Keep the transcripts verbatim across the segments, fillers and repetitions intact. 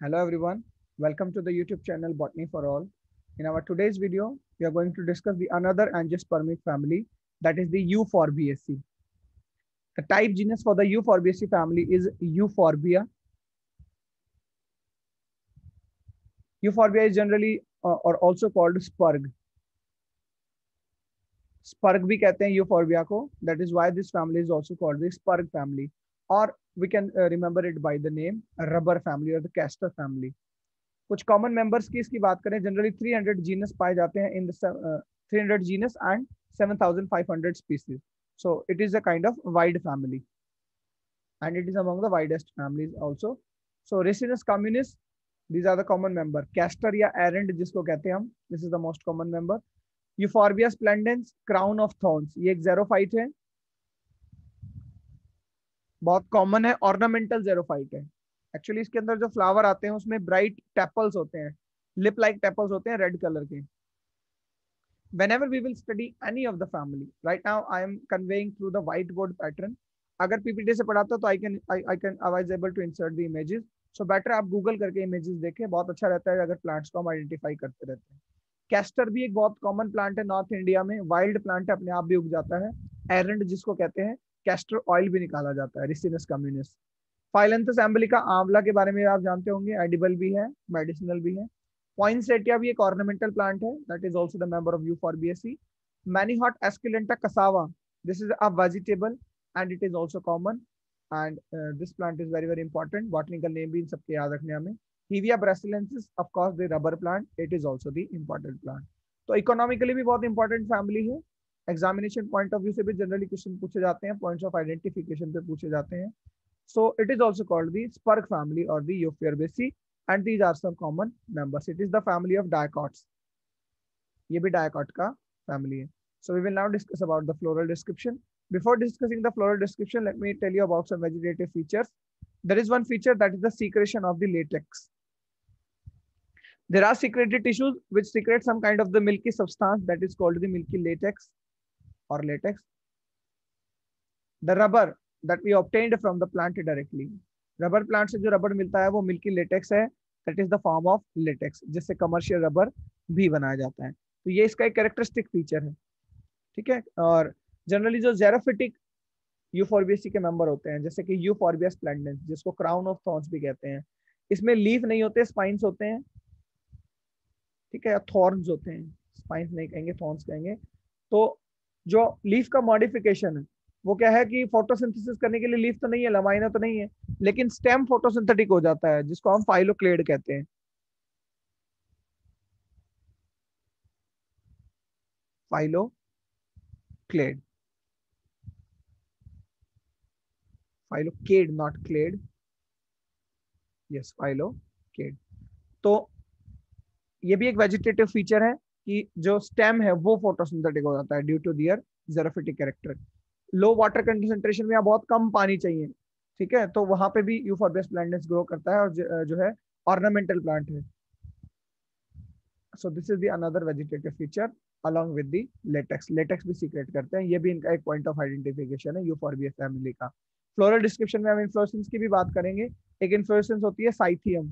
Hello everyone, welcome to the YouTube channel Botany for All. In our today's video, we are going to discuss the another angiospermic family, that is the Euphorbiaceae. The type genus for the Euphorbiaceae family is Euphorbia. Euphorbia is generally uh, or also called spurg. Spurg भी कहते हैं Euphorbia को. That is why this family is also called the spurg family, or we can uh, remember it by the name rubber family or the castor family. कुछ common members की इसकी बात करें, generally three hundred genus पाए जाते हैं in the three hundred genus and seven thousand five hundred species. So it is a kind of wide family and it is among the widest families also. So Ricinus communis, these are the common member. Castor या errand जिसको कहते हैं हम, this is the most common member. Euphorbia splendens, crown of thorns, ये एक xerophyte है, बहुत common है, ऑर्नामेंटल xerophyte है. एक्चुअली इसके अंदर जो फ्लावर आते हैं उसमें ब्राइट टेपल्स होते हैं, लिप लाइक टेपल्स होते हैं रेड कलर के. Whenever we will study any of the family, right now I am conveying through the whiteboard pattern. अगर पीपीटी से पढ़ाता तो I can I, I can I was able to insert the images. So better आप Google करके images देखें, बहुत अच्छा रहता है अगर प्लांट्स को हम आइडेंटिफाई करते रहते हैं. कैस्टर भी एक बहुत कॉमन प्लांट है नॉर्थ इंडिया में, वाइल्ड प्लांट है, अपने आप भी उग जाता है. एरंड जिसको कहते हैं, कैस्टर ऑयल भी निकाला जाता है. Ricinus communis. फाइलेंथस एम्बलिका आंवला के बारे में आप जानते होंगे, एडिबल भी है, मेडिसिनल भी है. पॉइंसेटिया भी एक ऑर्नामेंटल प्लांट है, that is also the member of euphorbiaceae. Manihot esculenta cassava, this is a vegetable and it is also common and this plant is very very important. Botanical name भी इन सबके याद रखने हमें. Hevea brasiliensis, of course the rubber plant, it is also the important plant. तो economically भी बहुत important family है. एग्जामिनेशन पॉइंट ऑफ व्यू से भी जनरली क्वेश्चन पूछे जाते हैं, पॉइंट्स ऑफ आइडेंटिफिकेशन पे पूछे जाते हैं. So it is also called the spurg family or the Euphorbiaceae, and these are some common members. It is the family of dicots. ये भी dicot का family है. So we will now discuss about the floral description. Before discussing the floral description, let me tell you about some vegetative features. There is one feature, that is the secretion of the latex. There are secreted tissues which secrete some kind of the milky substance that is called the milky latex or latex. The rubber that we obtained from the plant directly. Rubber plant से जो rubber मिलता है वो milky latex है, that is the form of latex, जिससे commercial rubber भी बनाया जाता है. तो ये इसका एक कैरेक्टरिस्टिक फीचर है, ठीक है. और जनरली जो जेरोफिटिक यूफॉर्बिएसी के मेंबर होते हैं, जैसे कि यूफॉर्बिया स्प्लेंडेंस, जिसको क्राउन ऑफ थॉर्न्स भी कहते हैं, इसमें लीफ नहीं होते, स्पाइन्स होते हैं, ठीक है, थॉर्न्स होते हैं, स्पाइन्स नहीं कहेंगे, थॉर्न्स कहेंगे. तो जो लीफ का मॉडिफिकेशन है वो क्या है कि फोटोसिंथेसिस करने के लिए लीफ तो नहीं है, लमाइना तो नहीं है, लेकिन स्टेम फोटोसिंथेटिक हो जाता है, जिसको हम फाइलोक्लेड कहते हैं. Phylloclade, phylloclade not clade, yes phylloclade. तो ये भी एक वेजिटेटिव फीचर है कि जो स्टेम है वो फोटोसिंथेटिक हो जाता है due to their xerophytic character. Low water concentration में बहुत कम पानी चाहिए, ठीक है, तो वहां पे भी यूफॉर्बिया स्प्लेंडेंस ग्रो करता है और जो है ऑर्नामेंटल प्लांट है. So this is the another vegetative feature along with the latex. Latex भी सीक्रेट करते हैं, ये भी इनका एक पॉइंट ऑफ आइडेंटिफिकेशन है यूफॉर्बिया फैमिली का. फ्लोरल डिस्क्रिप्शन में हम इन्फ्लोरेसेंस की भी बात करेंगे. एक इन्फ्लोरेसेंस होती है साइथियम,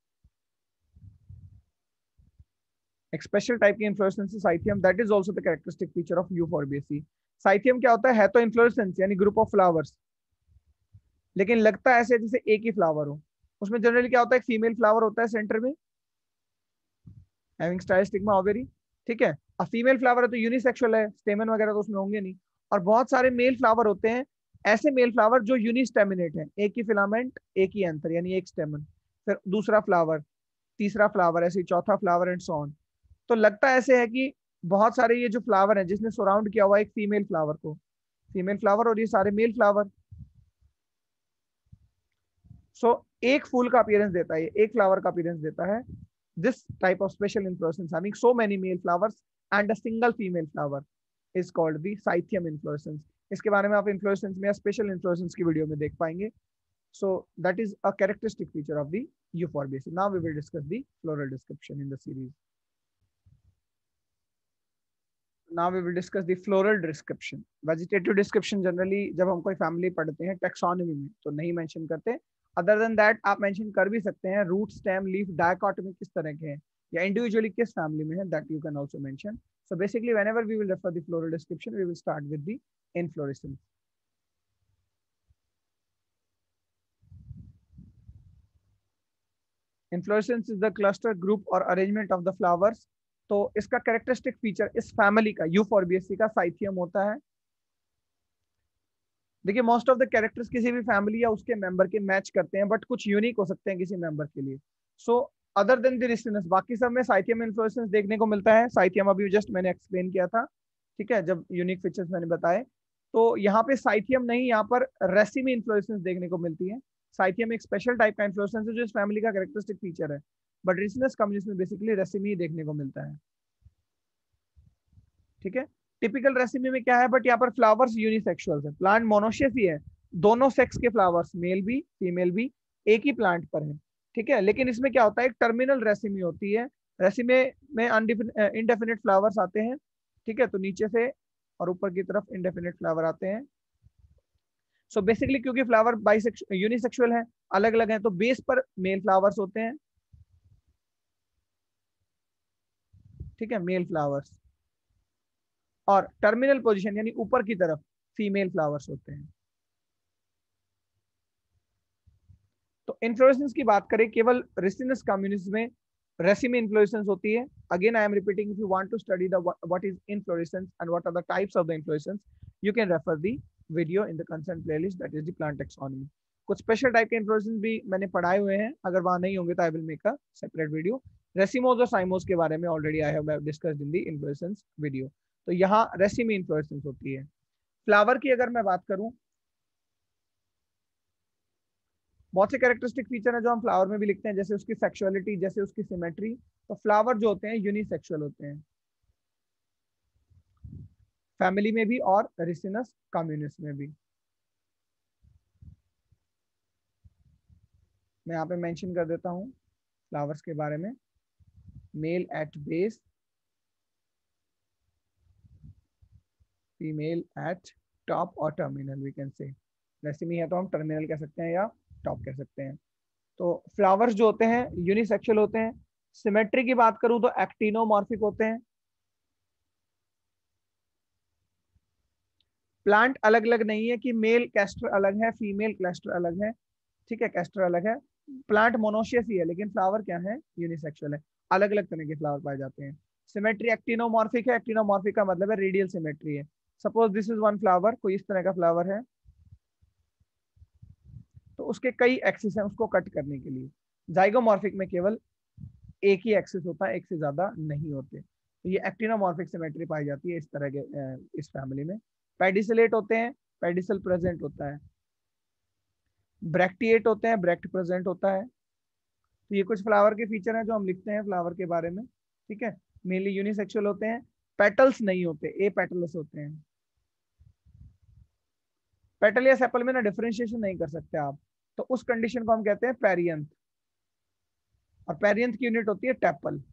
एक स्पेशल टाइप की inflorescence cyathium, that is also the characteristic feature of euphorbiaceae. Cyathium क्या होता है है तो इन्फ्लोरेसेंस यानी ग्रुप ऑफ फ्लावर्स, लेकिन लगता है ऐसे जैसे एक ही फ्लावर हो. उसमें जनरली क्या होता है, एक फीमेल फ्लावर होता है सेंटर में, हैविंग स्टाइलस्टिग्मा ओवेरी, ठीक है. अब फीमेल फ्लावर है तो यूनिसेक्सुअल है, स्टेमन वगैरह तो उसमें होंगे नहीं. और बहुत सारे मेल फ्लावर होते हैं, ऐसे मेल फ्लावर जो यूनिस्टेमिनेट है, एक ही फिलामेंट एक ही एंथर यानी एक स्टेमन, फिर दूसरा फ्लावर, तीसरा फ्लावर, ऐसे चौथा फ्लावर एंड सो ऑन. तो लगता ऐसे है कि बहुत सारे ये जो फ्लावर है जिसने सराउंड किया हुआ एक फीमेल फ्लावर को, फीमेल फ्लावर, और ये सारे मेल फ्लावर. सो so, एक फूल का अपीयरेंस देता है, एक फ्लावर का अपीयरेंस देता है. This type of special inflorescence having so many male flowers and a single female flower is called the cyathium inflorescence. इसके बारे में आप इन्फ्लोरेसेंस में या स्पेशल इन्फ्लोरेसेंस की वीडियो में देख पाएंगे. So that is a characteristic feature of the euphorbiaceae. Now we will discuss the floral description in the series. Now we will discuss the floral description. Vegetative description generally जब हम कोई family पढ़ते हैं taxonomy में तो नहीं mention करते, other than that आप मेंशन कर भी सकते हैं रूट, स्टेम, लीफ, डायकोटमी किस तरह के हैं या इंडिविजुअली किस फैमिली में है, that you can also mention. So basically whenever we will refer the floral description, we will start with the inflorescence. Inflorescence is the cluster, group or arrangement of the flowers. तो इसका characteristic feature इस family का यूफॉर्बिएसी का cyathium होता है. देखिए most of the characters किसी भी फैमिली या उसके मेंबर के मैच करते हैं, बट कुछ यूनिक हो सकते हैं किसी मेंबर के लिए. So other than the ricinus बाकी सब में साइथियम इन्फ्लोरेसेंस देखने को मिलता है. साइथियम अभी जस्ट मैंने एक्सप्लेन किया था, ठीक है, जब यूनिक फीचर्स मैंने बताए. तो यहाँ पे साइथियम नहीं, यहाँ पर रेसिमी इन्फ्लोरेसेंस देखने को मिलती है. साइथियम एक स्पेशल टाइप का इन्फ्लोरेसेंस है जो इस फैमिली का कैरेक्टरिस्टिक फीचर है, बट रिसिनस कम्युनिस में बेसिकली रेसिमी देखने को मिलता है. ठीक है, टिपिकल रेसिमी में क्या है, बट यहाँ पर फ्लावर्स यूनिसेक्सुअल है. प्लांट मोनोशियस ही है, दोनों सेक्स के फ्लावर्स, मेल भी फीमेल भी एक ही प्लांट पर है. ठीक है, लेकिन इसमें क्या होता है, एक टर्मिनल रेसिमी होती है. रेसिमे में इनडेफिनिट फ्लावर्स आते हैं. ठीक है, तो नीचे से और ऊपर की तरफ इनडेफिनिट फ्लावर आते हैं. सो so बेसिकली क्योंकि फ्लावर बाइसेक्सुअल यूनिसेक्सुअल है, अलग अलग हैं, तो बेस पर मेल फ्लावर्स होते हैं. ठीक है, मेल फ्लावर्स, और टर्मिनल पोजीशन यानी ऊपर की तरफ फीमेल फ्लावर्स होते हैं. तो इन्फ्लोरेसेंस की बात करें, केवल रिसिनस कम्युनिस में रेसिमी इन्फ्लोरेसेंस होती है. Again I am repeating, if you want to study the what is inflorescence and what are the types of the inflorescence, you can refer the video in the concern playlist, that is the plant taxonomy. कुछ special type के inflorescence भी मैंने पढ़ाए हुए हैं, अगर वहां नहीं होंगे तो I will make a separate video. Racemose और साइमोज के बारे में already I have discussed in the inflorescence video. तो यहाँ रेसिमी इन्फ्लोरेसेंस होती है. फ्लावर की अगर मैं बात करूं, बहुत से कैरेक्टरिस्टिक फीचर है जो हम फ्लावर में भी लिखते हैं, जैसे उसकी सेक्सुअलिटी, जैसे उसकी सिमेट्री. तो फ्लावर जो होते हैं यूनिसेक्सुअल होते हैं, फैमिली में भी और रिसिनस कम्युनिस में भी. मैं यहाँ पे मेंशन कर देता हूँ फ्लावर्स के बारे में. Male at base, female at top और terminal, we can say. Raceme है तो हम टर्मिनल कह सकते हैं या टॉप कह सकते हैं. तो फ्लावर्स जो होते हैं यूनिसेक्सुअल होते हैं. सिमेट्री की बात करूं तो एक्टिनोमॉर्फिक होते हैं. प्लांट अलग अलग नहीं है कि मेल कैस्टर अलग है, फीमेल कैस्टर अलग है. ठीक है, कैस्टर अलग है. प्लांट मोनोशियस ही है, लेकिन फ्लावर क्या है, यूनिसेक्सुअल है. अलग अलग तरह के फ्लावर पाए जाते हैं. सिमेट्री एक्टिनोमॉर्फिक है. एक्टिनोमॉर्फिक का मतलब है रेडियल सिमेट्री है. Suppose this is one flower, कोई इस तरह का फ्लावर है, तो उसके कई एक्सिस हैं उसको कट करने के लिए. जाइगोमॉर्फिक में केवल एक ही एक्सिस होता है, एक से ज्यादा नहीं होते. तो ये एक्टिनोमॉर्फिक सिमेट्री पाई जाती है इस तरह के इस फैमिली में. पेडिसिलेट होते हैं, पेडिसल प्रेजेंट होता है. ब्रैक्टिएट होते हैं, ब्रैक्ट प्रेजेंट होता है. तो ये कुछ फ्लावर के फीचर हैं जो हम लिखते हैं फ्लावर के बारे में. ठीक है, मेनली यूनिसेक्सुअल होते हैं. पेटल्स नहीं होते, ए पेटल्स होते हैं. पेटल या सेपल में ना डिफरेंशिएशन नहीं कर सकते आप, तो उस कंडीशन को हम कहते हैं पेरियंथ. और पेरियंथ की यूनिट होती है टेपल.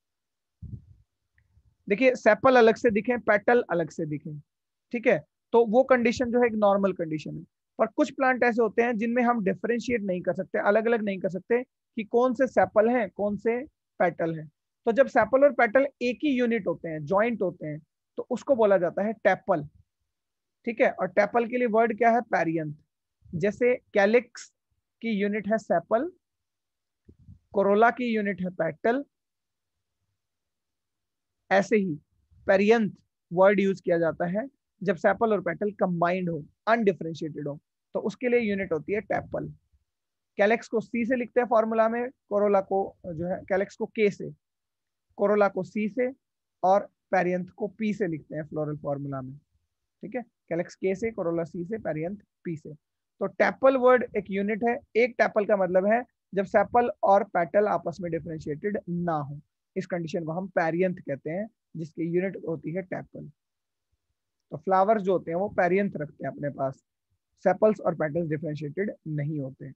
देखिए सेपल अलग से दिखे, पेटल अलग से दिखे. ठीक है, तो वो कंडीशन जो है एक नॉर्मल कंडीशन है. पर कुछ प्लांट ऐसे होते हैं जिनमें हम डिफरेंशिएट नहीं कर सकते, अलग अलग नहीं कर सकते कि कौन से सेपल हैं कौन से पेटल हैं. तो जब सेपल और पेटल एक ही यूनिट होते हैं, जॉइंट होते हैं, तो उसको बोला जाता है टेपल. ठीक है, और टेपल के लिए वर्ड क्या है, पेरियंथ. जैसे कैलिक्स की यूनिट है सेपल, कोरोला की यूनिट है पेटल, ऐसे ही पेरियंथ वर्ड यूज किया जाता है जब सेपल और पेटल कंबाइंड हो, अनडिफरेंशिएटेड हो, तो उसके लिए यूनिट होती है टेपल. कैलेक्स को सी से लिखते हैं फॉर्मूला में, कोरोला को जो है कैलेक्स को के से, कोरोला को सी से, और पेरियंथ को पी से लिखते हैं फ्लोरल फॉर्मूला में. ठीक है, कैलेक्स के से, कोरोला सी से, पेरियंथ पी से. तो टेपल वर्ड एक यूनिट है. एक टेपल का मतलब है जब सेपल और पेटल आपस में डिफरेंशिएटेड ना हो. इस कंडीशन को हम पेरियंथ कहते हैं, जिसकी यूनिट होती है टेपल. तो फ्लावर्स जो होते हैं वो पेरियंथ रखते हैं अपने पास, सेपल्स और पेटल्स डिफरेंशिएटेड नहीं होते.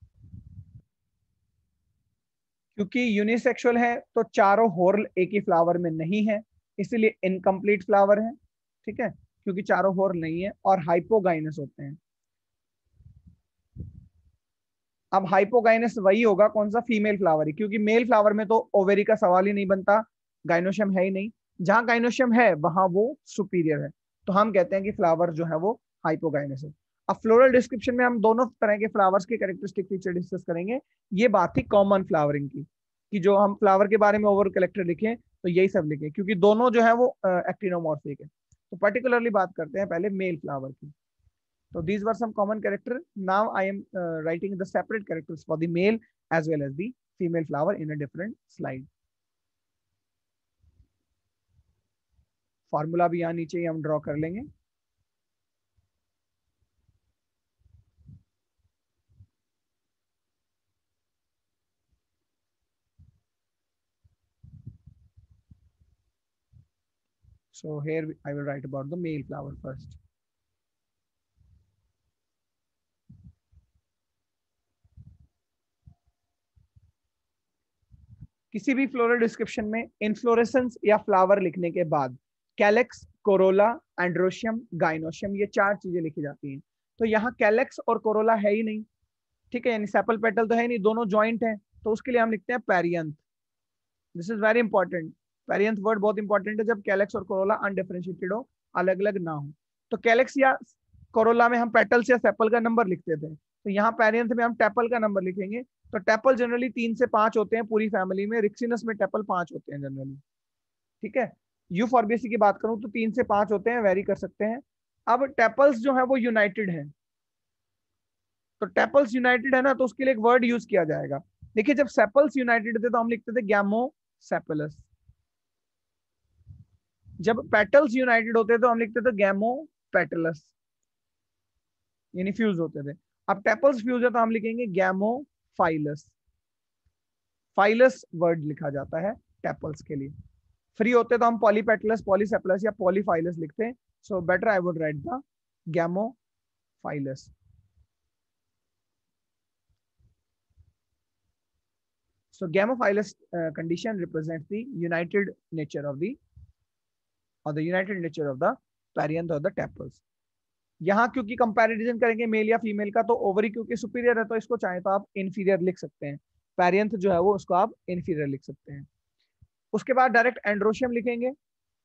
क्योंकि यूनिसेक्सुअल है तो चारों होर्ल एक ही फ्लावर में नहीं है, इसीलिए इनकम्प्लीट फ्लावर है. ठीक है, क्योंकि चारों होर्ल नहीं है, और हाइपोगाइनस होते हैं. अब हाइपोगाइनस वही होगा कौन सा, फीमेल फ्लावर ही, क्योंकि मेल फ्लावर में तो ओवेरी का सवाल ही नहीं बनता, गाइनोशियम है ही नहीं, जहां गाइनोशियम है वहां वो सुपीरियर है, तो हम कहते हैं कि फ्लावर जो है वो हाइपोगाइनस है। अब फ्लोरल डिस्क्रिप्शन में हम दोनों तरह के फ्लावर्स के कैरेक्टरिस्टिक फीचर डिस्कस करेंगे। ये बात थी कॉमन फ्लावरिंग की, कि जो हम फ्लावर के बारे में ओवर कलेक्टर लिखे तो यही सब लिखे, क्योंकि दोनों जो है वो एक्टिनोमॉर्फिक है। तो पर्टिकुलरली बात करते हैं पहले मेल फ्लावर की। So these were some common character. Now I am uh, writing the separate characters for the male as well as the female flower in a different slide. Formula भी यहाँ नीचे ही हम draw कर लेंगे। So here I will write about the male flower first. किसी भी floral description में inflorescence या फ्लावर लिखने के बाद कैलेक्स, कोरोला, एंड्रोशियम, गाइनोशियम, ये चार चीजें लिखी जाती हैं। तो यहाँ कैलेक्स और कोरोला है ही नहीं, ठीक है, यानी सेपल पेटल तो है नहीं, दोनों जॉइंट है, तो उसके लिए हम लिखते हैं perianth. This is very important, perianth word बहुत इंपॉर्टेंट है जब कैलेक्स और कोरोला अनडिफरेंशिएटेड हो, अलग अलग ना हो। तो कैलेक्स या कोरोला में हम पेटल्स या सेपल का नंबर लिखते थे, तो यहाँ पेरियंथ में हम टेपल का नंबर लिखेंगे। तो टेपल जनरली तीन से पांच होते हैं पूरी फैमिली में, रिक्सिनस में टेपल पांच होते हैं जनरली, ठीक है। यूफॉर्बिएसी की बात करूं तो तीन से पांच होते हैं, वेरी कर सकते हैं। अब टेपल्स जो है वो यूनाइटेड है, तो टेपल्स यूनाइटेड है ना, तो उसके लिए एक वर्ड यूज किया जाएगा। देखिए जब सेपल्स यूनाइटेड थे तो हम लिखते थे गैमोसेपलस, जब पेटल्स यूनाइटेड होते तो हम लिखते थे गैमोपेटलस, यानी फ्यूज होते थे। अब टेपल्स फ्यूज है तो हम लिखेंगे गैमोफाइलस, फाइलस वर्ड लिखा जाता है टेपल्स के लिए। फ्री होते तो हम पॉलीपेटलस, पॉलीसेपलस या पॉलीफाइलस लिखते हैं। So better I would write the gamophyllous. So gamophilous uh, condition represents the united nature of the or the united nature of the perianth or the tepals. यहाँ क्योंकि कंपैरिजन करेंगे mail या female का, तो ovary क्योंकि superior है तो इसको चाहे तो आप इन्फीरियर लिख सकते हैं, पेरियंथ जो है वो उसको आप इन्फीरियर लिख सकते हैं। उसके बाद डायरेक्ट एंड्रोशियम लिखेंगे।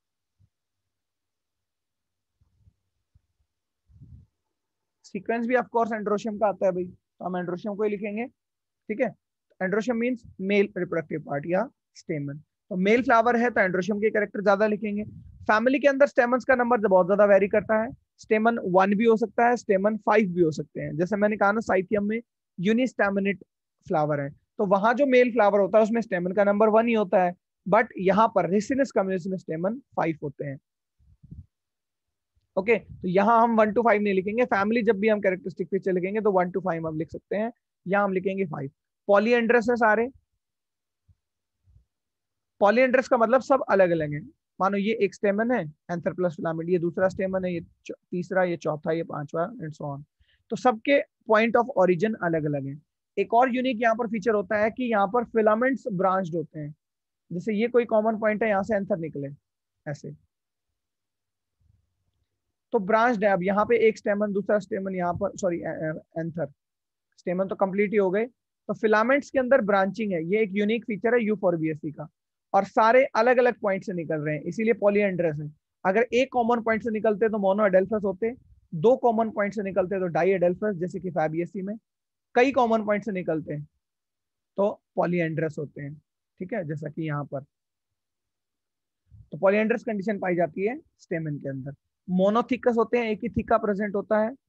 सीक्वेंस भी ऑफ कोर्स एंड्रोशियम का आता है भाई, तो हम एंड्रोशियम को ही लिखेंगे, ठीक है। Androecium means male reproductive part या स्टेमन, तो मेल फ्लावर है तो एंड्रोशियम के कैरेक्टर ज्यादा लिखेंगे। फैमिली के अंदर स्टेमन्स का नंबर बहुत ज्यादा वेरी करता है, स्टेमन वन भी हो सकता है, स्टेमन फाइव भी हो सकते हैं। जैसे मैंने कहा ना साइथियम में यूनिस्टेमिनेट फ्लावर है, तो वहां जो मेल फ्लावर होता है उसमें स्टेमन का नंबर वन ही होता है, बट यहाँ पर रिसिनस कम्युनिस में स्टेमन फाइव होते हैं। ओके okay, तो यहाँ हम वन टू फाइव नहीं लिखेंगे, फैमिली जब भी हम कैरेक्टरिस्टिक फीचर लिखेंगे तो वन टू फाइव हम लिख सकते हैं, यहाँ हम लिखेंगे फाइव। पॉलीएंड्रस है सारे, पॉलीएंड्रस का मतलब सब अलग अलग है। मानो ये एक स्टेमन है एंथर प्लस फिलामेंट, ये दूसरा स्टेमन है, ये तीसरा, ये चौथा, ये पांचवा एंड सो ऑन। तो सबके पॉइंट ऑफ ओरिजिन अलग अलग है। एक और यूनिक यहाँ पर फीचर होता है कि यहाँ पर फिलामेंट्स ब्रांच्ड होते हैं, जैसे ये कोई कॉमन पॉइंट है, यहाँ से एंथर निकले ऐसे, तो ब्रांच्ड है। अब यहाँ पे एक स्टेमन, दूसरा स्टेमन, यहाँ पर सॉरी एंथर, स्टेमन तो कंप्लीट ही हो गए, तो फिलामेंट्स के अंदर ब्रांचिंग है, ये एक यूनिक फीचर है यूफॉर्बिएसी का, और सारे अलग अलग पॉइंट से निकल रहे हैं, इसीलिए पॉलीएंड्रस है। अगर एक कॉमन पॉइंट से निकलते तो मोनो एडेल्फस होते, दो कॉमन पॉइंट से निकलते तो डाई एडेल्फस, जैसे कि फैबिएसी में कई कॉमन पॉइंट से निकलते हैं तो पॉलीएंड्रस होते हैं, ठीक है, जैसा कि यहाँ पर। तो पॉलीएंड्रस कंडीशन पाई जाती है स्टेमन के अंदर। मोनोथिकस होते हैं, एक ही थिका प्रेजेंट होता है।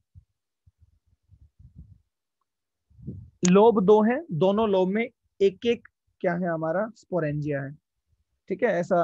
लोब दो हैं, दोनों लोब में एक एक क्या है हमारा स्पोरेंजिया है, ठीक है। ऐसा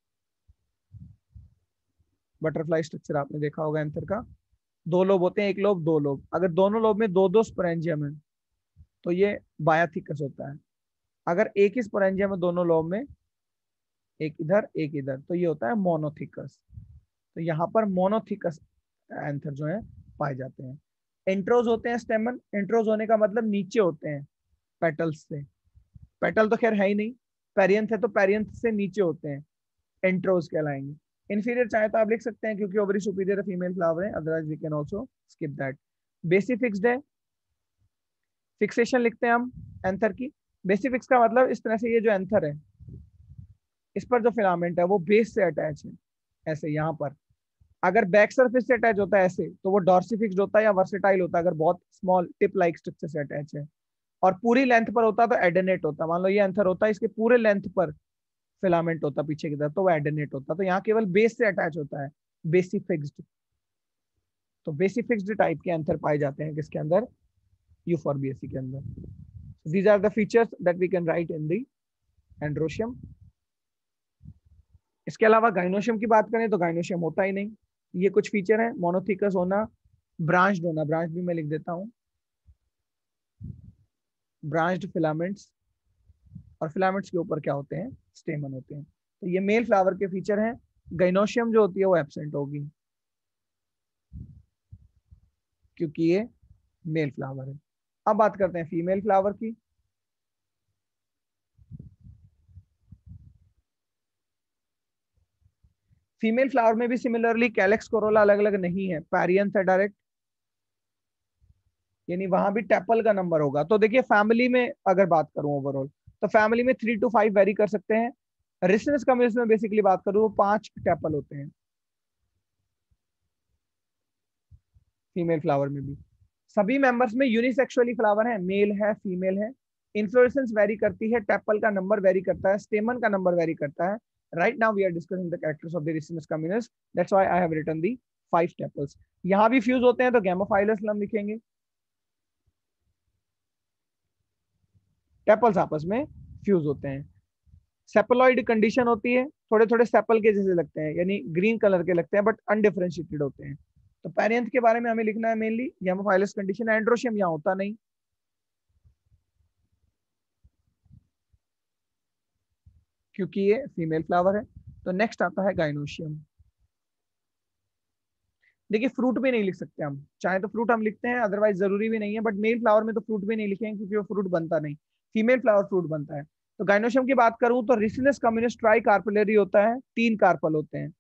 बटरफ्लाई स्ट्रक्चर आपने देखा होगा एंथर का, दो लोब होते हैं, एक लोब दो लोब, अगर दोनों लोब में दो दो स्पोरेंजियम है तो ये बायाथिकस होता है। अगर एक ही स्पोरेंजियम है दोनों लोब में, एक इधर एक इधर, तो ये होता है मोनोथिकस। तो यहाँ पर मोनोथिकस एंथर जो है पाए जाते हैं। एंट्रोज होते हैं स्टेमन, एंट्रोज होने का मतलब नीचे होते हैं पेटल्स से, पेटल तो खैर है ही नहीं, पेरियंथ है तो पेरियंथ से नीचे होते हैं, एंट्रोज कहलाएंगे। इन्फीरियर चाहे तो आप लिख सकते हैं क्योंकि ओवरी सुपीरियर फीमेल फ्लावर है, otherwise we can also skip that. Basifixed है, फिक्सेशन लिखते हैं हम एंथर की। बेसिफिक्स का मतलब इस तरह से ये जो एंथर है इस पर जो फिलामेंट है वो बेस से अटैच है, ऐसे यहाँ पर। अगर बैक सरफेस से अटैच होता है ऐसे तो वो डॉर्सिफिक्स्ड होता है या वर्सेटाइल होता है, अगर बहुत स्मॉल टिप लाइक स्ट्रक्चर से अटैच है। और पूरी लेंथ पर होता है तो एडेनेट होता है। मान लो ये एंथर होता है, इसके पूरे लेंथ पर फिलामेंट होता है पीछे की तरफ, तो वो एडेनेट होता है। तो यहाँ केवल बेस से अटैच होता है, बेसिफिक्स्ड। तो बेसिफिक्स्ड टाइप के एंथर पाए जाते हैं किसके अंदर, यूफोर्बिएसी के अंदर। These are the features that we can write in the androecium. इसके अलावा गाइनोशियम की बात करें तो गाइनोशियम होता ही नहीं। ये कुछ फीचर है, मोनोथिकस होना, ब्रांच्ड होना, ब्रांच भी मैं लिख देता हूँ, ब्रांच्ड फिलामेंट्स, और फिलामेंट्स के ऊपर क्या होते हैं, स्टेमन होते हैं। तो ये मेल फ्लावर के फीचर हैं। गाइनोशियम जो होती है वो एब्सेंट होगी क्योंकि ये मेल फ्लावर है। अब बात करते हैं फीमेल फ्लावर की। फीमेल फ्लावर में भी सिमिलरली कैलेक्स कोरोला अलग अलग नहीं है, पैरियंस है डायरेक्ट, यानी वहां भी टेपल का नंबर होगा। तो देखिए फैमिली में अगर बात करूं ओवरऑल, तो फैमिली में थ्री टू फाइव वेरी कर सकते हैं। रिसनस कम्युनिस में बेसिकली बात करूं, वो पांच टेपल होते हैं फीमेल फ्लावर में भी। सभी मेंबर्स में यूनिसेक्सुअली फ्लावर है, मेल है फीमेल है। इन्फ्लोरेसेंस वेरी करती है, टेपल का नंबर वेरी करता है, स्टेमन का नंबर वेरी करता है। Right now we are discussing the characters of the Ricinus communis, that's why I have written the five tepals. यहां भी फ्यूज होते हैं तो गैमोफाइलस हम लिखेंगे, टेपल्स आपस में फ्यूज होते हैं। सेपलॉइड कंडीशन होती है, थोड़े थोड़े सेपल के जैसे लगते हैं, यानी ग्रीन कलर के लगते हैं बट अनडिफरेंशिएटेड होते हैं। तो पैरियंथ के बारे में हमें लिखना है मेनली गैमोफाइलस कंडीशन। एंड्रोशियम यहाँ होता नहीं क्योंकि ये फीमेल फ्लावर है। तो नेक्स्ट आता है गाइनोशियम। देखिए फ्रूट भी नहीं लिख सकते हम, चाहे तो फ्रूट हम लिखते हैं, अदरवाइज जरूरी भी नहीं है, बट मेल फ्लावर में तो फ्रूट भी नहीं लिखेंगे क्योंकि वो फ्रूट बनता नहीं, फीमेल फ्लावर फ्रूट बनता है। तो गाइनोशियम की बात करूं तो रिसिनस कम्युनिस ट्राई कार्पेलरी होता है, तीन कार्पल होते हैं,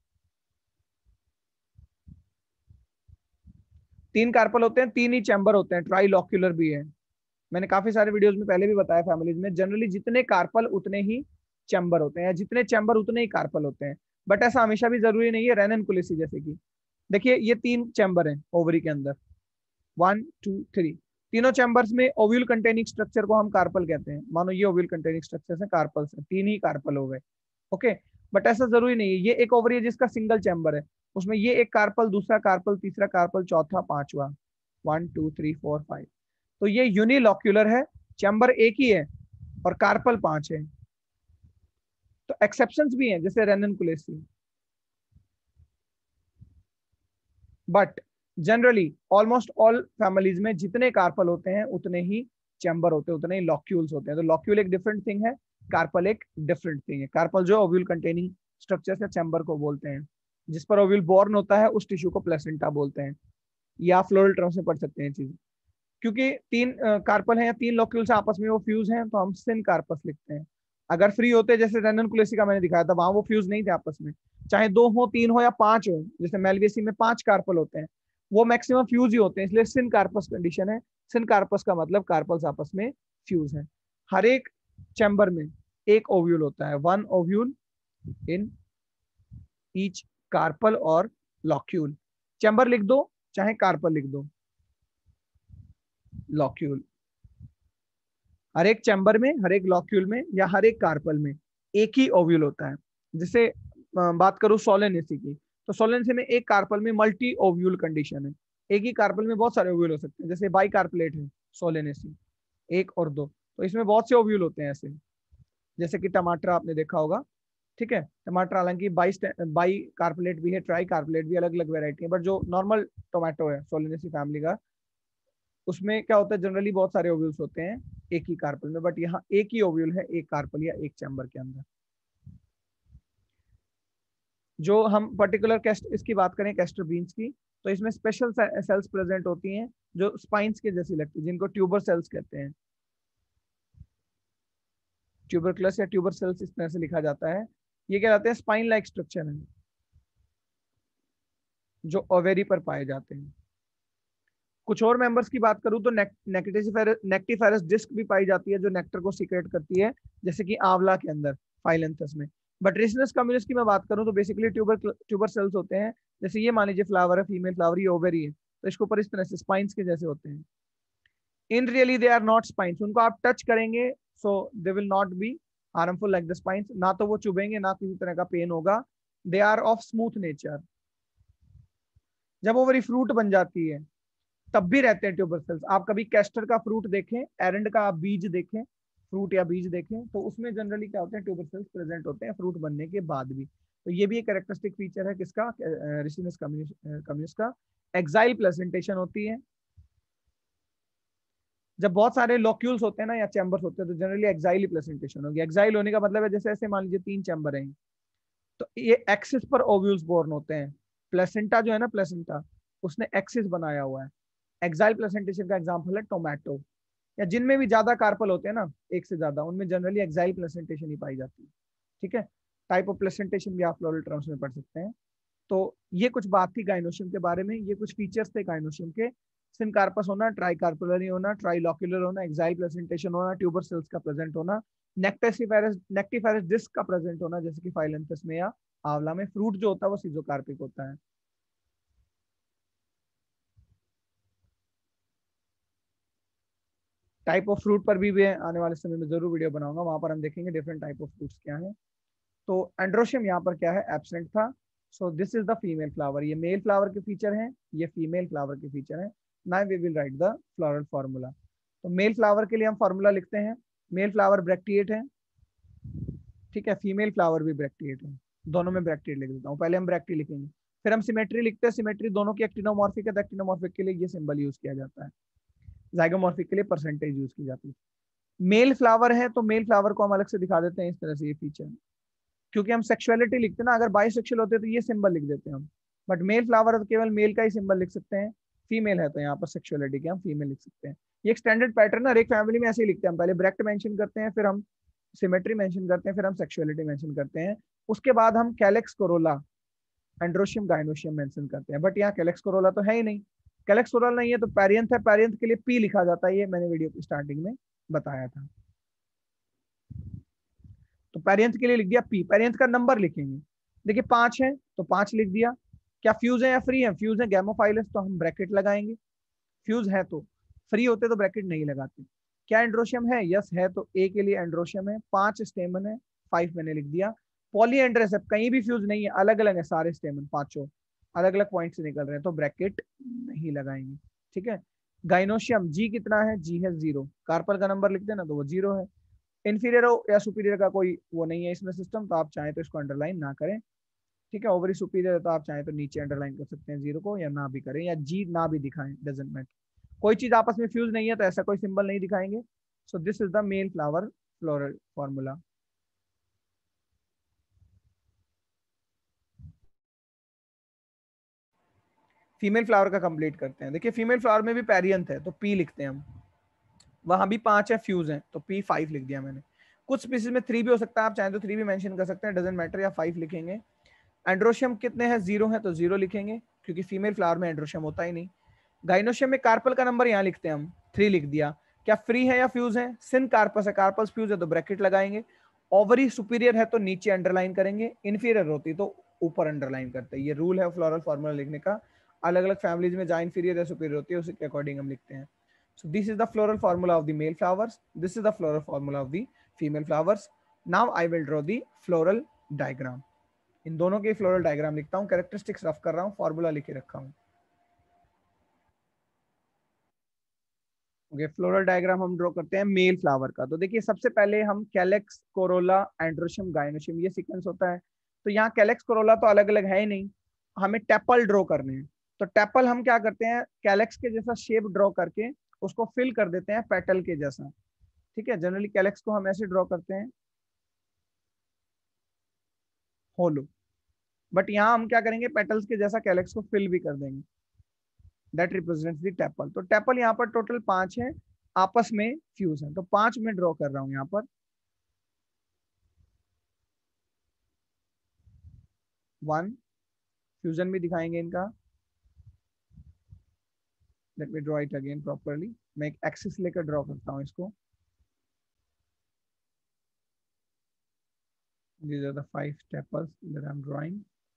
तीन कार्पल होते हैं, तीन ही चैम्बर होते हैं, ट्राई लॉक्यूलर भी है। मैंने काफी सारे वीडियोस में पहले भी बताया, फैमिलीज में जनरली जितने कार्पल उतने ही चैम्बर होते हैं, जितने चैम्बर उतने ही कार्पल होते हैं। बट ऐसा हमेशा भी जरूरी नहीं है, रेनन कुलिसी जैसे कि देखिए ये तीन चैम्बर हैं ओवरी के अंदर, वन टू थ्री, तीनों चैम्बर्स में ओव्यूल कंटेनिंग स्ट्रक्चर को हम कार्पल कहते हैं। मानो ये ओव्यूल कंटेनिंग स्ट्रक्चर है, कार्पल्स है, तीन ही कार्पल हो गए। ओके, बट ऐसा जरूरी नहीं है। ये एक ओवरी है जिसका सिंगल चैम्बर है, उसमें ये एक कार्पल, दूसरा कार्पल, तीसरा कार्पल, चौथा, पांचवा, one two three four five. तो ये यूनिलॉक्यूलर है, चैम्बर एक ही है और कार्पल पांच है। तो एक्सेप्शंस भी हैं जैसे Ranunculaceae, but generally almost all families में जितने कार्पल होते हैं उतने ही चैम्बर होते हैं, उतने ही लॉक्यूल्स होते हैं। तो लॉक्यूल एक डिफरेंट थिंग है, कार्पल एक डिफरेंट थिंग है। कार्पल जो ओव्यूल कंटेनिंग स्ट्रक्चर या चैम्बर को बोलते हैं, जिस पर ओव्यूल बॉर्न होता है उस टिश्यू को प्लेसेंटा बोलते हैं, या फ्लोरल टर्म्स में पढ़ सकते हैं चीज। क्योंकि तीन कार्पल हैं या तीन लॉक्यूल्स आपस में वो फ्यूज हैं, तो हम सिन कार्पस लिखते हैं। अगर फ्री होते जैसे रेनन कुलेसी का मैंने दिखाया था, वहां वो फ्यूज नहीं थे आपस में, चाहे दो हो, तीन हो या पांच हो, जैसे मेलवेसी में पांच कार्पल होते हैं, वो मैक्सिमम फ्यूज ही होते हैं, इसलिए सिन कार्पस कंडीशन है। सिन कार्पस का मतलब कार्पल्स आपस में फ्यूज है। हर एक चैम्बर में एक ओव्यूल होता है, one ovule in each carpel और लॉक्यूल। चैम्बर लिख दो चाहे कार्पल लिख दो, लॉक्यूल। हर एक चैम्बर में, हर एक लॉक्यूल में या हर एक कार्पल में एक ही ओव्यूल होता है। जैसे बात करूं सोलेनेसी की, तो सोलेनेसी में एक कार्पल में मल्टी ओव्यूल कंडीशन है, एक ही कार्पल में बहुत सारे ओव्यूल हो सकते हैं। जैसे बाई कार्पलेट है सोलेनेसी, एक और दो, तो इसमें बहुत से ओव्यूल होते हैं ऐसे, जैसे कि टमाटर आपने देखा होगा। ठीक है, टमाटर हालांकि बाई बाई कार्पलेट भी है, ट्राई कार्पलेट भी, अलग अलग वेराइटी है, बट जो नॉर्मल टोमेटो है सोलेनेसी फैमिली का, उसमें क्या होता है जनरली बहुत सारे ओव्यूल्स होते हैं एक ही कार्पल में, बट यहाँ एक ही ओव्यूल है एक कार्पल या एक चैम्बर के अंदर। जो हम पर्टिकुलर कैस्ट इसकी बात करें कैस्टर बीन्स की, तो इसमें स्पेशल सेल्स प्रेजेंट होती हैं जो स्पाइंस के जैसी लगती है, जिनको ट्यूबर सेल्स कहते हैं। ट्यूबरक्लस या ट्यूबर सेल्स इस तरह से लिखा जाता है। ये क्या कहते हैं, स्पाइन लाइक स्ट्रक्चर है जो ओवेरी पर पाए जाते हैं। कुछ और मेंबर्स की बात करूं तो नेक्टिफेरस डिस्क भी पाई जाती है जो नेक्टर को सीक्रेट करती है, जैसे कि आंवला के अंदर, फाइलेंथस में। बट रिसिनस कम्युनिस की मैं बात करूं तो बेसिकली ट्यूबर ट्यूबर सेल्स होते हैं। जैसे ये मान लीजिए फ्लावर है, फीमेल फ्लावर, ये ओवरी है, तो इसके ऊपर इस तरह से स्पाइंस के जैसे होते हैं। In really they are not spines, उनको आप टच करेंगे so they will not be harmful like the spines, ना तो वो चुभेंगे ना किसी तरह का पेन होगा। They are of smooth nature. जब ओवरी फ्रूट बन जाती है तब भी रहते हैं ट्यूबर सेल्स। आप कभी कैस्टर का फ्रूट देखें, एरंड का आप बीज देखें, फ्रूट या बीज देखें, तो उसमें जनरली क्या होते हैं, ट्यूबर सेल्स प्रेजेंट होते हैं फ्रूट बनने के बाद भी। तो ये भी एक कैरेक्टरिस्टिक फीचर है किसका, रिसिनस कम्युनिस का। एक्साइल प्लेसेंटेशन होती है। जब बहुत सारे लॉक्यूल्स होते हैं ना या चैम्बर्स होते हैं तो जनरली एक्साइल प्लेसेंटेशन होगी। एक्साइल होने का मतलब है जैसे ऐसे मान लीजिए तीन चैम्बर हैं, तो ये एक्सिस पर ओव्यूल्स बोर्न होते हैं। प्लेसेंटा जो है ना, प्लेसेंटा उसने एक्सिस बनाया हुआ है। एक्साइल प्लेसेंटेशन का एग्जांपल है टोमेटो, या जिनमें भी ज्यादा कार्पल होते हैं ना, एक से ज्यादा, उनमें जनरली एक्साइल प्लेसेंटेशन ही पाई जाती है। ठीक है, टाइप ऑफ प्लेसेंटेशन भी आप फ्लोरल टर्म्स में पढ़ सकते हैं। तो ये कुछ बात थी गाइनोशियम के बारे में, ये कुछ फीचर्स थे गाइनोशियम के। सिनकार्पस होना, ट्राइकार्पुलरी होना, ट्राइलॉक्यूलर होना, एक्साइल प्लेसेंटेशन होना, ट्यूबर सेल्स का प्रेजेंट होना, नेक्टिफेरस नेक्टिफेरस डिस्क का प्रेजेंट होना जैसे कि फाइलेंथस में या आंवला में। फ्रूट जो होता है वो सीजोकार्पिक होता है। टाइप ऑफ फ्रूट पर भी, भी आने वाले समय में जरूर वीडियो बनाऊंगा, वहां पर हम देखेंगे डिफरेंट टाइप ऑफ फ्रूट्स क्या है। तो एंड्रोशियम यहाँ पर क्या है, एब्सेंट था। So this is the female flower. ये मेल फ्लावर के फीचर हैं, ये फीमेल फ्लावर के फीचर हैं। Now we will write the floral formula. तो मेल फ्लावर के लिए हम फॉर्मूला लिखते हैं, मेल फ्लावर ब्रैक्टिएट है, ठीक है, फीमेल फ्लावर भी ब्रैक्टिएट है। दोनों में ब्रैक्टिएट लिख देता हूँ, पहले हम ब्रैक्टी लिखेंगे, फिर हम सिमेट्री लिखते हैं। सिमेट्री दोनों की एक्टिनोमॉर्फिक है, एक्टिनोमॉर्फिक के लिए ये सिंबल यूज किया जाता है। जाइगोमॉर्फिक के लिए परसेंटेज यूज की जाती है। मेल फ्लावर है तो मेल फ्लावर को हम अलग से दिखा देते हैं इस तरह से, ये फीचर। क्योंकि हम सेक्सुअलिटी लिखते हैं ना, अगर बाइसेक्सुअल होते तो ये सिंबल लिख देते हैं हम, बट मेल फ्लावर तो केवल मेल का ही सिंबल लिख सकते हैं। फीमेल है तो यहाँ पर सेक्सुअलिटी के हम फीमेल लिख सकते हैं। ये एक स्टैंडर्ड पैटर्न है, हर एक फैमिली में ऐसे ही लिखते हैं। हम पहले ब्रैक्ट मेंशन करते हैं, फिर हम सिमेट्री मेंशन करते हैं, फिर हम सेक्सुअलिटी मेंशन करते हैं, उसके बाद हम calyx corolla, androecium, gynoecium mention करते हैं। बट यहाँ कैलेक्स कोरोला तो है ही नहीं। कैलेक्स कोरोला नहीं है तो पैरियंथ है, पैरियंथ के लिए पी लिखा जाता है, ये मैंने वीडियो की स्टार्टिंग में बताया था। तो पैरियंथ के लिए लिख दिया पी, पैरियंथ का नंबर लिखेंगे। देखिए पांच है तो पांच लिख दिया। क्या फ्यूज है या फ्री है, फ्यूज है गैमोफाइलस तो हम ब्रैकेट लगाएंगे, फ्यूज है तो। फ्री होते तो ब्रैकेट नहीं लगाते। क्या एंड्रोशियम है, यस है, तो ए के लिए एंड्रोशियम है। पांच स्टेमन है, फाइव मैंने लिख दिया। पॉलीएंड्रस है, कहीं भी फ्यूज नहीं है, अलग अलग है सारे स्टेमन, पांचों अलग अलग पॉइंट से निकल रहे हैं, तो ब्रैकेट नहीं लगाएंगे। ठीक है, गाइनोशियम जी कितना है, जी है जीरो, कार्पल का नंबर लिखते हैं ना तो वो जीरो है। इंफीरियर हो या सुपीरियर का कोई वो नहीं है इसमें सिस्टम, तो आप चाहें तो इसको अंडरलाइन ना करें। ठीक है, ओवरी सुपीरियर है तो आप चाहें तो नीचे अंडरलाइन कर सकते हैं जीरो को, या ना भी करें, या जी ना भी दिखाएं, डजेंट मैटर। कोई चीज आपस में फ्यूज नहीं है तो ऐसा कोई सिंबल नहीं दिखाएंगे। So this is the male flower floral formula. Female flower का कंप्लीट करते हैं। देखिए फीमेल फ्लावर में भी पैरियंथ है तो पी लिखते हैं हम, वहां भी पांच है, फ्यूज है तो पी फाइव लिख दिया मैंने। कुछ स्पीसीज में थ्री भी हो सकता है, आप चाहें तो थ्री भी मेंशन कर सकते हैं, डजेंट मैटर, या फाइव लिखेंगे। एंड्रोशियम कितने हैं, जीरो है तो जीरो लिखेंगे, क्योंकि फीमेल फ्लावर में एंड्रोशियम होता ही नहीं। गाइनोशियम में कार्पल का नंबर यहाँ लिखते हैं हम, थ्री लिख दिया। क्या फ्री है या फ्यूज है, सिन कार्पस है, कार्पस फ्यूज है तो ब्रैकेट लगाएंगे। ओवरी सुपीरियर है तो नीचे अंडरलाइन करेंगे, इन्फीरियर होती तो ऊपर अंडरलाइन करते हैं। ये रूल है फ्लोरल फॉर्मूला लिखने का। अलग अलग फैमिलीज में जहाँ इन्फीरियर या सुपीरियर होती है उसके अकॉर्डिंग हम लिखते हैं। So this is the floral formula of the male flowers. This is the floral formula of the female flowers. Now I will draw the floral diagram. इन दोनों के फ्लोरल डायग्राम लिखता हूँ, कैरेक्टरिस्टिक्स रफ कर रहा हूँ, फॉर्मूला लिखे रखा हूँ। ओके, फ्लोरल डायग्राम हम ड्रॉ करते हैं मेल फ्लावर का। तो देखिए सबसे पहले हम कैलेक्स, कोरोला, एंड्रोशियम, गाइनोशियम, ये सीक्वेंस होता है। तो यहाँ कैलेक्स, कोरोला तो अलग अलग है ही नहीं, हमें टेपल ड्रॉ करने हैं। तो टेपल हम क्या करते हैं, कैलेक्स के जैसा शेप ड्रॉ करके उसको फिल कर देते हैं पेटल के जैसा। ठीक है, जनरली कैलेक्स को हम ऐसे ड्रॉ करते हैं, होलो। बट यहाँ हम क्या करेंगे, पेटल्स के जैसा कैलेक्स को फिल भी कर देंगे, दैट रिप्रेजेंट्स द टेपल। तो टेपल यहाँ पर टोटल पांच है, आपस में फ्यूज है, तो पांच में ड्रॉ कर रहा हूं यहाँ पर। वन, फ्यूजन भी दिखाएंगे इनका। Let me draw it again properly. मैं एक एक्सिस लेकर ड्रॉ करता हूँ इसको। These are the five staples that I'm drawing.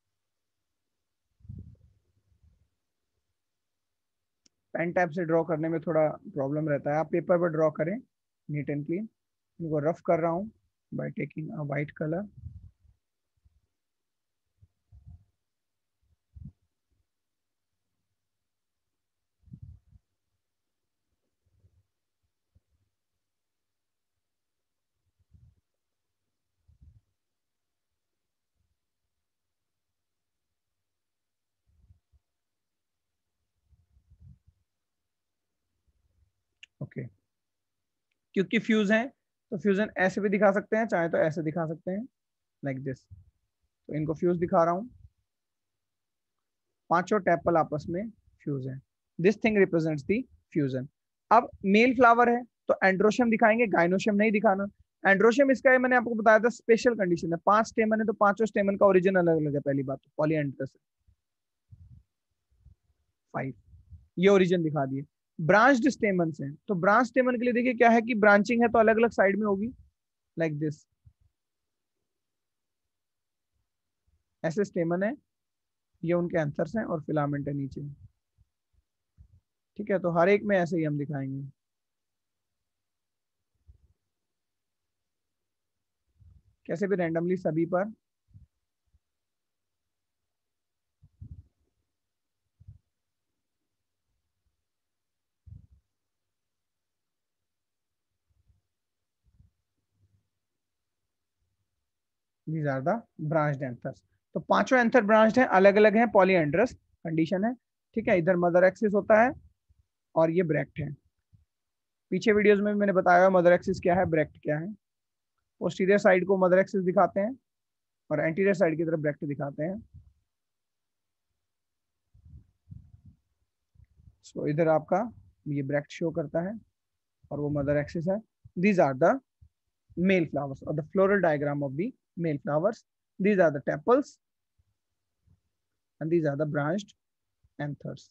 Pen tab से ड्रॉ करने में थोड़ा प्रॉब्लम रहता है, आप पेपर पर ड्रॉ करें नीट एंड क्लीन। इनको रफ कर रहा हूँ by taking a white colour. Okay okay. क्योंकि फ्यूज है तो फ्यूजन ऐसे भी दिखा सकते हैं, चाहे तो ऐसे दिखा सकते हैं लाइक like दिस। तो इनको फ्यूज दिखा रहा हूँ, पांचों टैपल आपस में फ्यूज है। This thing represents the fusion. अब मेल फ्लावर है तो एंड्रोशियम दिखाएंगे, गाइनोशियम नहीं दिखाना। एंड्रोशियम इसका है, मैंने आपको बताया था स्पेशल कंडीशन है, पांच स्टेमन है तो पांचों स्टेमन का ओरिजिन अलग अलग है। पहली बात तो पॉलीएंड्रस है फाइव, ये ओरिजिन दिखा दिए। ब्रांच्ड स्टेमन है तो ब्रांच स्टेमन के लिए देखिए क्या है कि ब्रांचिंग है तो अलग अलग साइड में होगी लाइक like दिस। ऐसे स्टेमन है, ये उनके एंथर्स हैं और फिलामेंट है नीचे। ठीक है, तो हर एक में ऐसे ही हम दिखाएंगे। कैसे भी रैंडमली सभी पर। These are the branched anthers। तो पांचों एंथर ब्रांच्ड हैं, अलग अलग हैं, पॉलीएंड्रस कंडीशन है। ठीक है, इधर मदर एक्सिस होता है और ये ब्रैक्ट है। पीछे वीडियोस में भी मैंने बताया मदर एक्सिस क्या है, ब्रैक्ट क्या है। पोस्टीरियर साइड को मदर एक्सिस दिखाते हैं और एंटीरियर साइड की तरफ ब्रैक्ट दिखाते हैं। सो so, इधर आपका ये ब्रैक्ट शो करता है और वो मदर एक्सिस है। These are the male flowers और the floral diagram of the male flowers. These are the tepals and these are the branched anthers.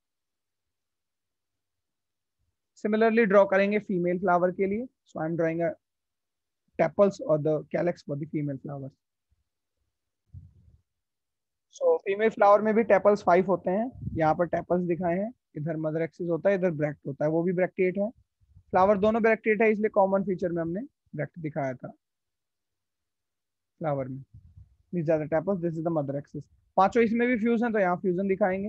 Similarly draw करेंगे फीमेल फ्लावर के लिए। So I am drawing a tepals और the calyx for the female flowers. So female flower में भी tepals five होते हैं, यहाँ पर टेपल्स दिखाए हैं। इधर मदर एक्सिस होता है, इधर ब्रैक्ट होता है, वो भी ब्रैक्टिएट है। फ्लावर दोनों ब्रैक्टिएट है, इसलिए कॉमन फीचर में हमने ब्रैक्ट दिखाया था फ्लावर में। This are the tepals, this is the mother axis. पांचों इसमें भी फ्यूज हैं तो यहाँ फ्यूजन दिखाएंगे।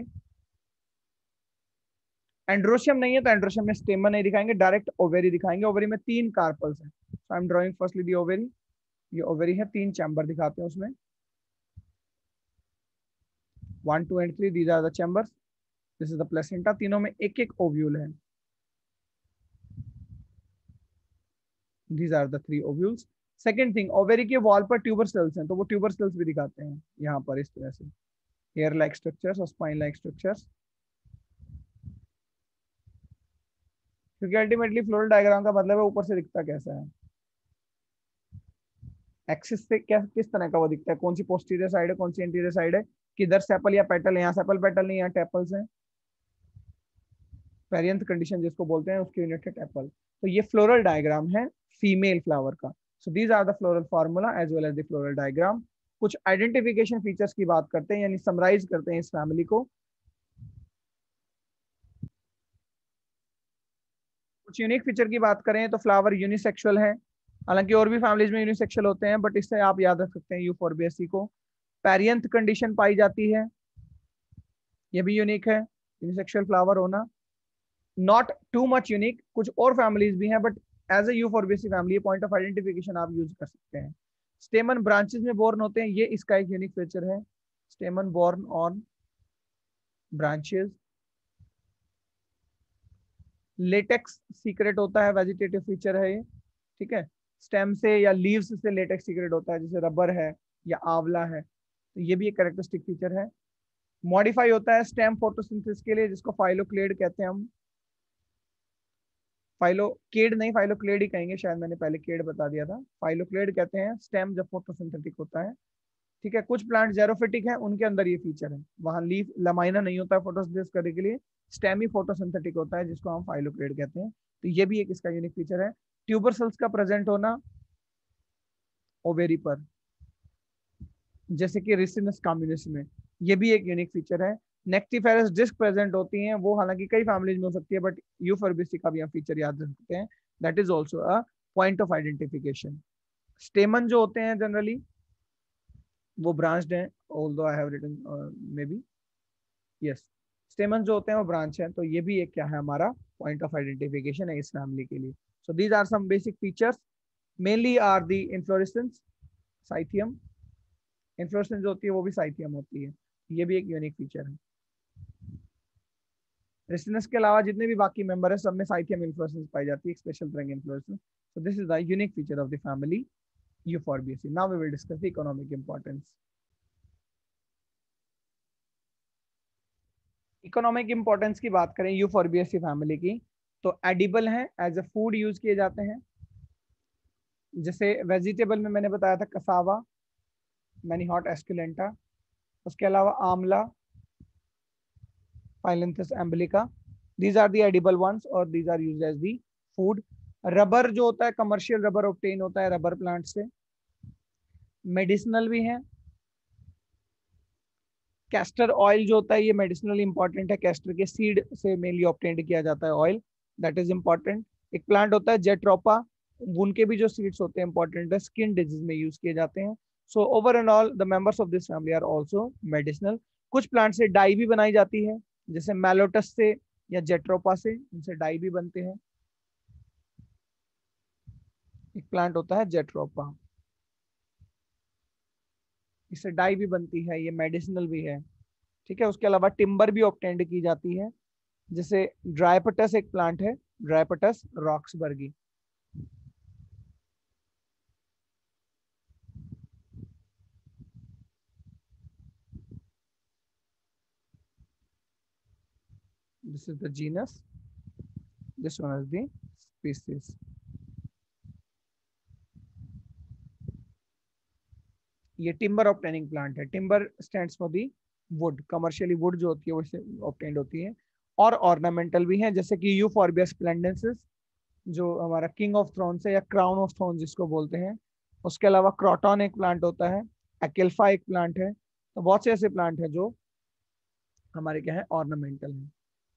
एंड्रोशियम नहीं है तो एंड्रोशियम में स्टेमन नहीं दिखाएंगे, डायरेक्ट ओवेरी दिखाएंगे। ओवेरी में तीन कार्पल्स हैं। So I am drawing firstly the ovary. ये ओवेरी है, तीन चैम्बर दिखाते हैं उसमें, one two and three. These are the chambers, this is the placenta. तीनों में एक एक ओव्यूल है। These are the three ovules. Second thing, ovary के वॉल पर ट्यूबर सेल्स हैं तो वो ट्यूबर सेल्स भी दिखाते हैं यहाँ पर इस तरह से, हेयर लाइक स्ट्रक्चर्स और स्पाइन लाइक स्ट्रक्चर्स। क्योंकि अल्टीमेटली फ्लोरल डायग्राम का मतलब है ऊपर से दिखता कैसा है, एक्सिस से क्या किस तरह का वो दिखता है, कौन सी पोस्टीरियर साइड है, कौन सी एंटीरियर साइड है, किधर सेपल या पेटल है। यहाँ सेपल पेटल नहीं, यहाँ टेपल्स हैं। पेरियंथ कंडीशन जिसको बोलते हैं उसकी यूनिट है टेपल। तो ये फ्लोरल डायग्राम है फीमेल फ्लावर का। So these are the floral formula as well as the floral diagram. कुछ आइडेंटिफिकेशन फीचर्स की बात करते हैं, यानी समराइज करते हैं इस फैमिली को। कुछ यूनिक फीचर की बात करें तो फ्लावर यूनिसेक्सुअल है, हालांकि और भी फैमिलीज में यूनिसेक्सुअल होते हैं, बट इससे आप याद रख सकते हैं यूफोर्बिएसी को। पेरियंथ कंडीशन पाई जाती है, ये भी यूनिक है यूनिसेक्सुअल फ्लावर होना। नॉट टू मच यूनिक, कुछ और फैमिलीज भी हैं, but as a Euphorbiaceae family point of identification आप यूज कर सकते हैं। स्टेमन ब्रांचेस में बोर्न होते हैं, ये इसका एक यूनिक फीचर है, stamen borne on branches. Latex secrete होता है, वेजिटेटिव फीचर है ये। ठीक है, स्टेम से या लीव्स से लेटेक्स सीक्रेट होता है, जैसे रबर है या आंवला है, तो ये भी एक कैरेक्टरिस्टिक फीचर है। मॉडिफाई होता है स्टेम फोटोसिंथेसिस के लिए, जिसको फाइलोक्लेड कहते हैं हम। फाइलोकेड नहीं, फाइलोक्लेड ही कहेंगे शायद, मैंने पहले केड बता दिया था। फाइलोक्लेड कहते हैं स्टेम जब फोटोसिंथेटिक होता है। ठीक है, कुछ प्लांट जेरोफिटिक है, उनके अंदर ये फीचर है, वहां लीफ लमाइना नहीं होता है फोटोसिंथेसिस करने के लिए, स्टेमी फोटोसिंथेटिक होता है जिसको हम फाइलोक्लेड कहते हैं, तो ये भी एक इसका यूनिक फीचर है। ट्यूबर सेल्स का प्रेजेंट होना ओवेरी पर, जैसे कि रिसिनस कम्युनिस में, ये भी एक यूनिक फीचर है। नेक्टिफेरस डिस्क प्रेजेंट होती हैं, वो हालांकि कई फैमिलीज में हो सकती है, बट यूफोर्बिएसी का भी हम फीचर याद रख सकते हैं, that is also a point of identification. Stamen जो होते हैं जनरली वो ब्रांच्ड हैं, although I have written maybe, yes, stamen जो होते हैं वो ब्रांच है, तो ये भी एक क्या है हमारा पॉइंट ऑफ आइडेंटिफिकेशन है इस फैमिली के लिए। So these are some basic features, mainly are the inflorescence, cyathium, inflorescence जो होती है वो भी साइथियम होती है, ये भी एक यूनिक फीचर है। रेसिनस के अलावा जितने भी बाकी मेंबर है सब में साइथियम इन्फ्लोरेसेंस पाई जाती है, एक स्पेशल तरह की inflorescence. So this is the unique feature of the family Euphorbiaceae. Now we will discuss the economic importance. Economic importance की बात करें यूफोर्बिएसी फैमिली की, तो एडिबल हैं, एज अ फूड यूज किए जाते हैं। जैसे वेजिटेबल में मैंने बताया था कसावा, मैनीहॉट एस्कुलेंटा, उसके अलावा amla, Phyllanthus amblyca, these are the edible ones और these are used as the food। Rubber जो होता है कमर्शियल रबर ऑब्टेन होता है रबर प्लांट से, मेडिसिनल भी है। कैस्टर ऑयल जो होता है ये मेडिसिनल इंपॉर्टेंट है, कैस्टर के सीड से मेनली ऑब्टेन किया जाता है ऑयल, दैट इज इंपॉर्टेंट। एक प्लांट होता है जेट्रोपा, उनके भी जो सीड्स होते हैं इंपॉर्टेंट है, स्किन डिजीज में यूज किए जाते हैं। So over and all the members of this family are also medicinal. कुछ प्लांट से डाई भी बनाई जाती है, जैसे मैलोटस से या जेट्रोपा से, इनसे डाई भी बनते हैं। एक प्लांट होता है जेट्रोपा, इससे डाई भी बनती है, ये मेडिसिनल भी है, ठीक है। उसके अलावा टिम्बर भी ऑब्टेंड की जाती है, जैसे ड्राइपटस एक प्लांट है, Drypetes roxburghii. This is the genus, this one is the species. ये टिम्बर ऑब्टेनिंग प्लांट है, timber stands for the wood, commercially wood जो होती है वो ऑब्टेंड होती है। और ऑर्नामेंटल भी है, जैसे कि यूफोर्बिया स्प्लेंडेंसिस जो हमारा किंग ऑफ थ्रोन्स है या क्राउन ऑफ थ्रोन्स जिसको बोलते हैं। उसके अलावा क्रॉटन एक प्लांट होता है, एक्ल्फा एक प्लांट है, तो बहुत से ऐसे प्लांट हैं जो हमारे क्या है ऑर्नामेंटल है।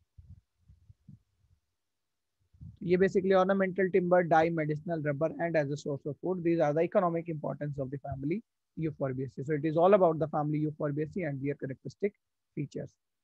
ये basically ornamental, timber, dye, medicinal, rubber and as a source of food, these are the economic importance of the family Euphorbiaceae. So it is all about the family Euphorbiaceae and their characteristic features.